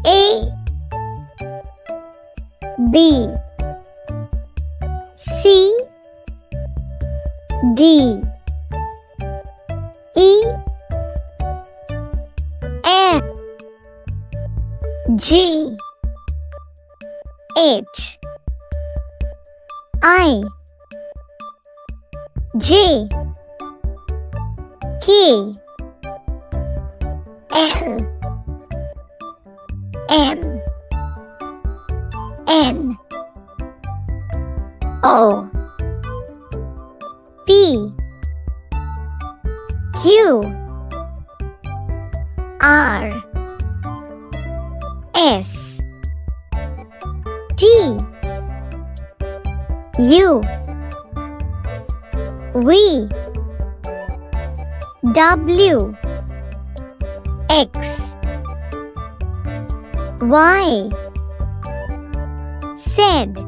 A B C D E F G H I J K L M N O P Q R S T U V W X Y Z